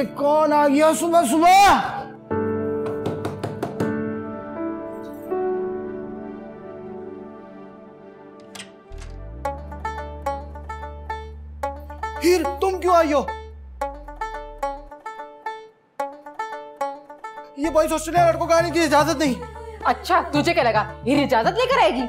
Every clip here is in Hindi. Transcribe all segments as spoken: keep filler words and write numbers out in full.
ये कौन आ गया सुबह सुबह? हीर, तुम क्यों आई हो? ये बॉयज हॉस्टल में लड़कों को आने की इजाजत नहीं। अच्छा, तुझे क्या लगा हीर इजाजत लेकर आएगी?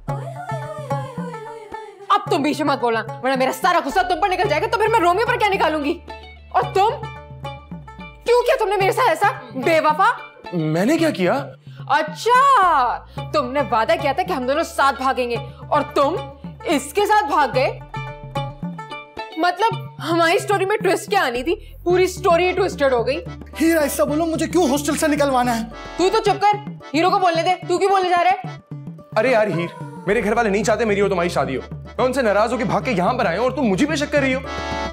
अब तुम बीच में मत बोलना, वरना मेरा सारा गुस्सा तुम पर निकल जाएगा, तो फिर मैं रोमियो पर क्या निकालूंगी? और तुम क्यों किया तुमने मेरे साथ ऐसा बेवफा? मैंने क्या किया? अच्छा, तुमने वादा किया था कि हम दोनों साथ भागेंगे और तुम इसके साथ भाग गए। मतलब हमारी स्टोरी में ट्विस्ट क्या आनी थी, पूरी स्टोरी ट्विस्टेड हो गई। हीर, ऐसा बोलो, मुझे क्यों हॉस्टल से निकलवाना है? तू तो चुप कर, हीरो को बोलने दे। तू क्यों बोलने जा रहा है? अरे यार हीर, मेरे घर वाले नहीं चाहते मेरी और तुम्हारी शादी हो। मैं उनसे नाराज होकर भाग के यहाँ पर आया हूँ और तुम मुझे पे शक कर रही हो।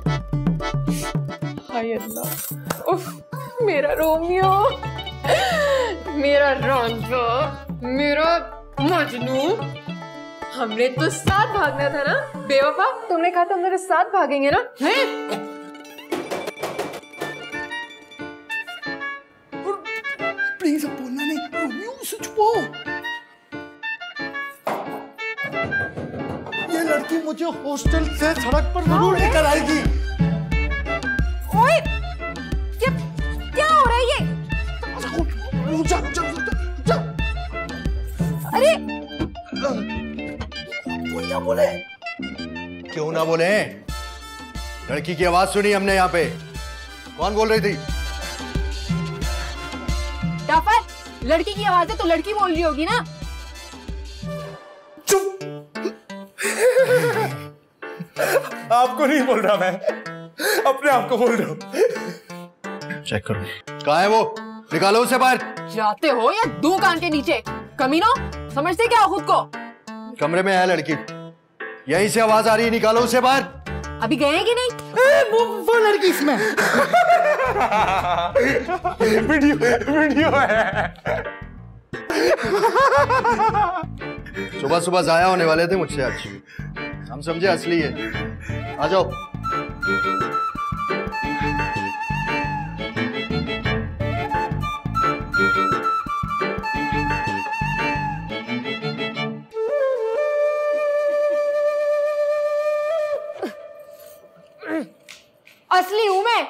हाय अल्लाह, उफ, मेरा रोमियो, मेरा रांझा, मेरा मजनू। हमने तो साथ भागना था ना बेवफा? तुमने कहा था हम दोनों साथ भागेंगे ना? हैं? प्लीज अब बोलना नहीं, रोमियो से छुपो। ये लड़की मुझे हॉस्टल से सड़क पर जरूर लेकर आएगी। ओए, क्या क्या हो रहा है ये? जा, जा, जा, जा। अरे कोई ना बोले। क्यों ना बोले? लड़की की आवाज सुनी हमने यहाँ पे। कौन बोल रही थी? डाफर, लड़की की आवाज है तो लड़की बोल रही होगी ना? चुप। आपको नहीं बोल रहा, मैं अपने आप को बोल रहा हूँ। चेक करो। कहाँ है वो? निकालो उसे बाहर। जाते हो या दो कान के नीचे? कमीनो, समझते क्या खुद को? कमरे में है लड़की, यहीं से आवाज आ रही है, निकालो उसे बाहर। अभी गए हैं कि नहीं? ए, वो वो लड़की इसमें। वीडियो वीडियो है। सुबह सुबह जाया होने वाले थे मुझसे आज, हम समझे असली है। आ जाओ। असली हूं मैं।